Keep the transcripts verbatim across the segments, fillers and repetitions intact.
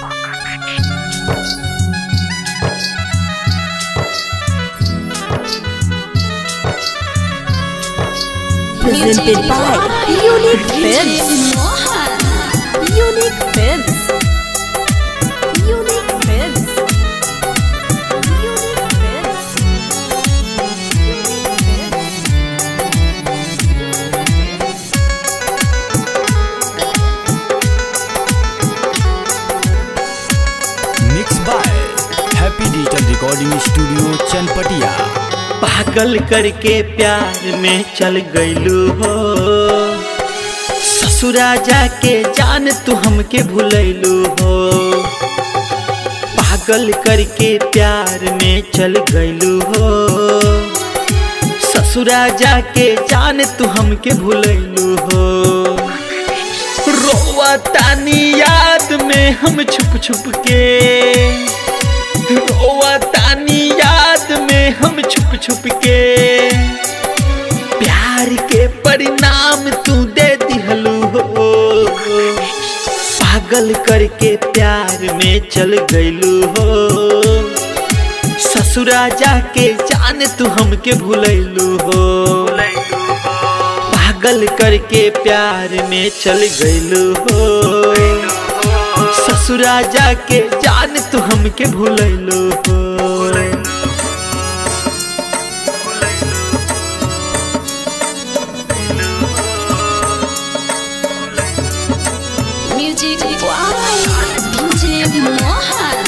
Presented by Unique Films. Unique Films. Unique Films. Unique Films. Mix by happy digital recording studio Chanpatia. पागल करके प्यार में चल गईलू हो, ससुरा जाके जान तू हमके भूलैलू हो। पागल करके प्यार में चल गईलू हो, ससुरा जाके जान तू हमके भूलैलू हो। रोवा तानी याद में हम छुप छुप के, रोवा तानी याद में हम छुप छुप के। प्यार के परिणाम तू दे दिहलू हो, पागल करके प्यार में चल गईलू हो। ससुरा जाके जान तू हमके भूलैलू हो, पागल करके प्यार में चल गईलू हो। ससुरा जाके जान तू हमके भूलैलू हो। Music by DJ Mohan.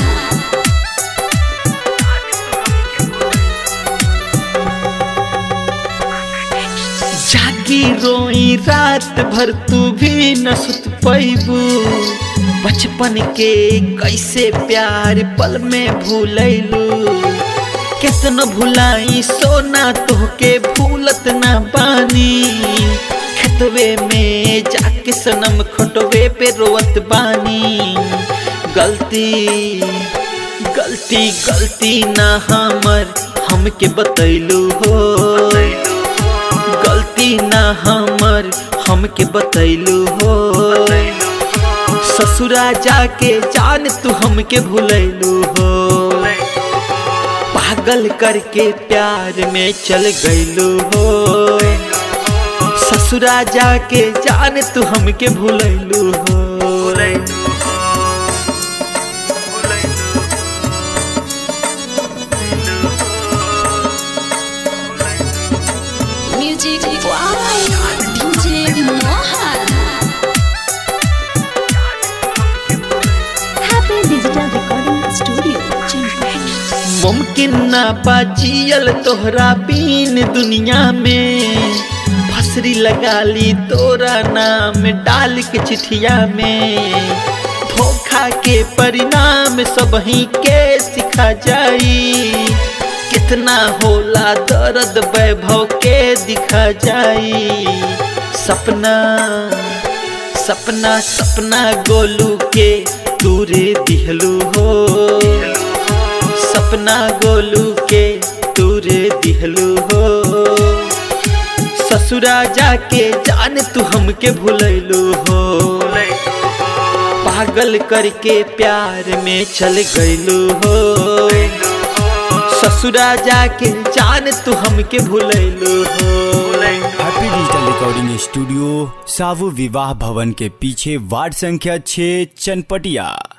जागी रोई रात भर तू भी न सुत पैबू। बचपन के कैसे प्यार पल में भूलैलू। कितना भुलाई सोना तोहके भूलत ना बानी। खेतवे में जाके सनम खटवे पे रोवत बानी। गलती गलती गलती ना हमर हमके बतैलू हो, गलती ना हमर हमके बतैलू हो। ससुरा जाके जान तू हमके भूलैलू हो, पागल करके प्यार में चल गईलू हो। ससुरा जाके जान तू हमके भूलैलू हो। Music by DJ Mohan. Happy digital recording studio Chanpatia. मुमकिन ना बाजियल तोहरा बीन दुनिया में। फसरी लगा ली तोरा नाम डाल के चिठिया में। धोखा के परिणाम सब ही के सिखा जाई। कितना होला दर्द वैभव के दिखा जाई। सपना सपना सपना गोलू के दूरे दिहलू हो, सपना गोलू के दूरे दिहलू हो। ससुरा जाके जान तू हमके भूलैलू हो, पागल करके प्यार में चल गईलू हो। ससुरा जाके जान तू हमके भूलैलू हो। हैप्पी डिजिटल रिकॉर्डिंग स्टूडियो सावु विवाह भवन के पीछे वार्ड संख्या छह चनपटिया।